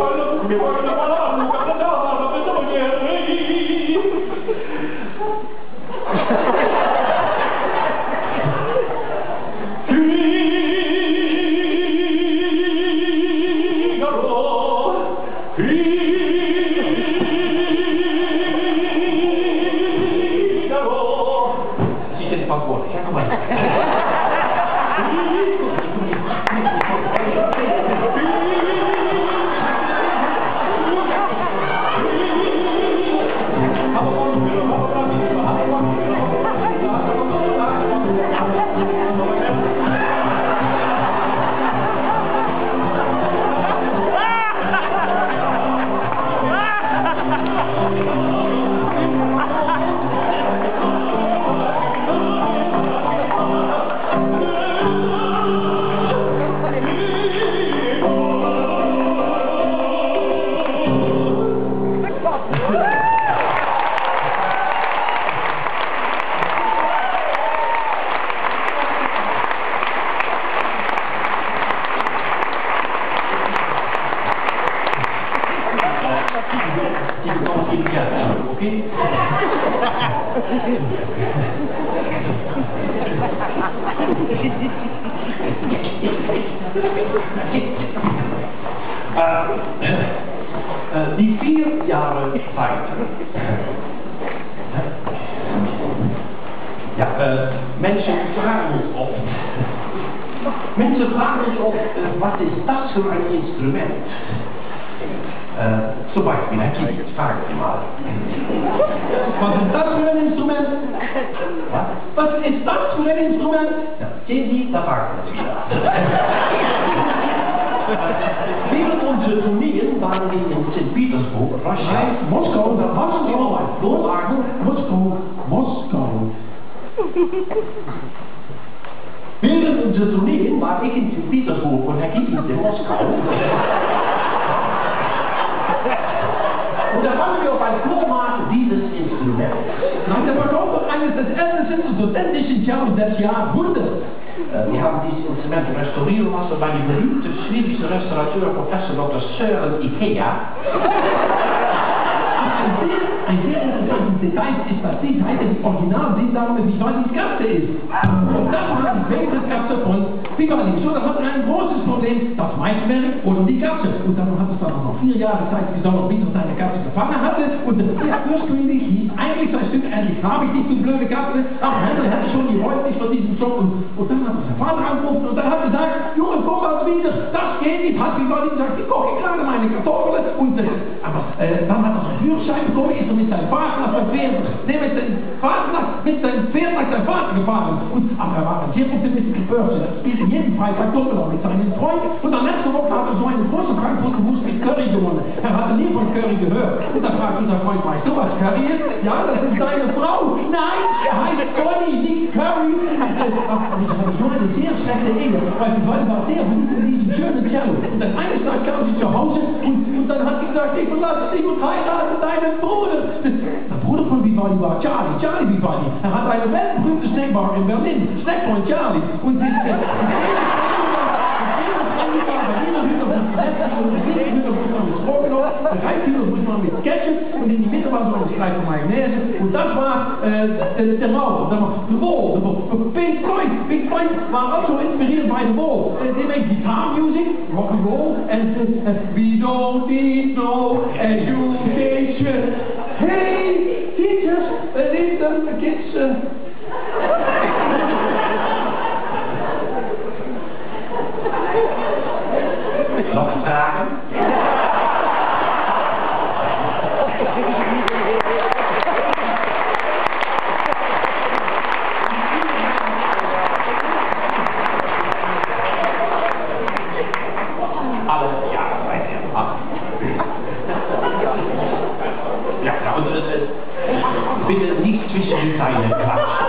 Die 4 Jahre weiter. Ja, mensen vragen ons op. Wat is dat voor een instrument? Zum Beispiel ein Kind, fragen Sie mal. Was ist das für ein Instrument? Was ist das für ein Instrument? Ja, sehen Sie, da fragen wir wieder. Während unserer Tourneen waren wir in St. Petersburg, Russia, Moskau, da waren wir auch ein Vorlagen, Moskau. Während unserer Tourneen war ich in St. Petersburg und Herr Kiesling in Moskau. Und da waren wir auf ein Flohmarkt dieses Instruments. Nach der Verkaufung eines des ältesten studentischen Cellos des Jahrhunderts. Wir haben dieses Instrument restaurieren lassen bei dem berühmten schwedischen Restaurateur Professor Dr. Sören Ikea. Ein sehr interessantes Detail ist, dass die Seite die Original-Sinnsammlung mit Vivaldis Katze ist. Und das war die schwedische Katze von Vivaldi. So, das hat ein großes Problem, das Meisterwerk oder die Katze. Und dann hat es dann auch noch 4 Jahre Zeit, bis er noch wieder seine Katze gefangen hatte. Und der Fürstkönig hieß eigentlich sein Stück, endlich habe ich nicht so blöde Katze, aber Händel hätte schon die Leute nicht von diesem Song. Und dann hat er seinen Vater angerufen und dann hat er gesagt, Junge, komm mal wieder, das geht nicht. Hat Vivaldi gesagt, ich koche gerade meine Kartoffeln. Und aber dann hat er seinen Führerschein bekommen, ist er mit seinem Vater nach seinem Pferd, mit seinem Pferd nach seinem Vater gefahren. Aber er war ein sehr optimistischer Börse. Er spielte jeden Freitag Doppel mit seinen Freunden. Und am letzten Woche hat er so einen großen Frankfurter Wurst mit Curry gewonnen. Er hatte nie von Curry gehört. Und dann fragt unser Freund, weißt du, was Curry ist? Ja, das ist seine Frau. Nein, er heißt Conny, nicht Curry. Und das war so eine sehr schlechte Ehe, weil die Leute war sehr gut in diesem schönen Cello. Und dann eines Tages kam sie zu Hause und dann hat sie gesagt, ich verlasse dich und heirate deinen Bruder. Der Bruder von Vivaldi war Charlie Vivaldi. Er hat eine weltberühmte Snackbar in Berlin, Snackpoint Charlie. Und sie muss man mit Ketchup und in die Mitte war so ein Streifen von Mayonnaise und das war der Mauer. The Wall. Pink Floyd war auch so inspiriert by The Wall. They make guitar music, rock and roll, and we don't need no education. Hey, teachers, leave the kids. Noch Fragen? Alles ja, weiter. Ja, und bitte nicht zwischen den Zeilen klatschen.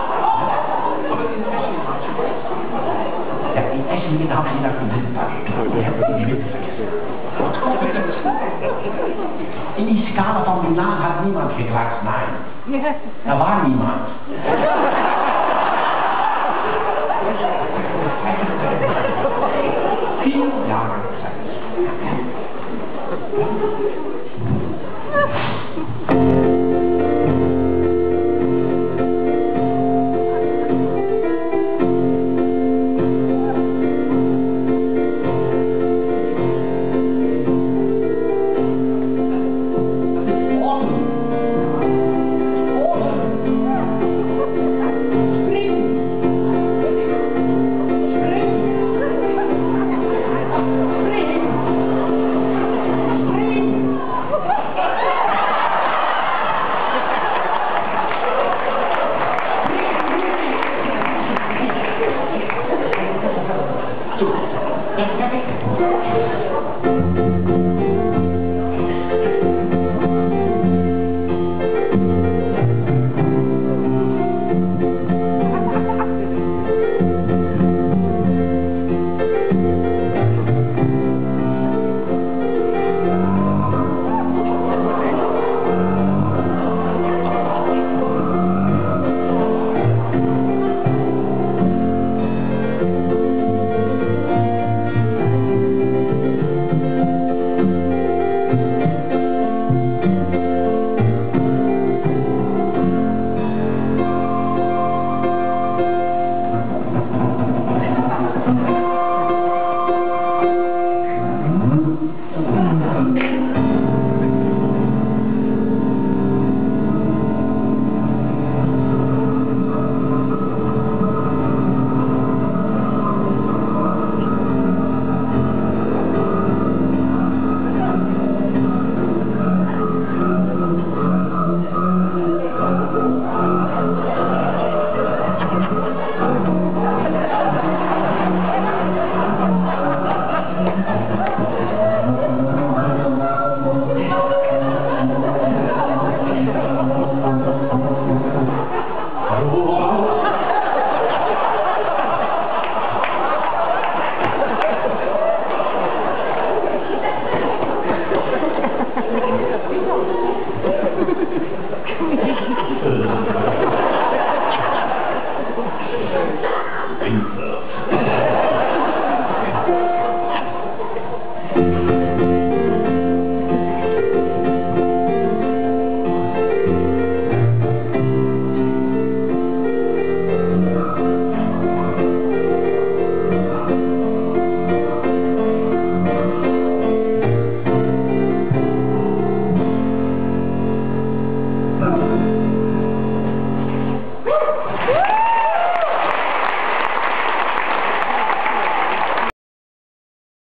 Ja, die Essen haben Sie nach dem Windtag. In die Skala von Milan hat niemand geklatscht, nein. Da war niemand. Vier Jahre.